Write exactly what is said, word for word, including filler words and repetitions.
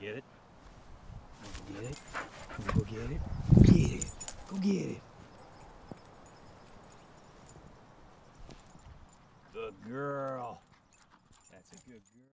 Get it? Go get it. Go get it. Get it. Go get it. Good girl. That's a good girl.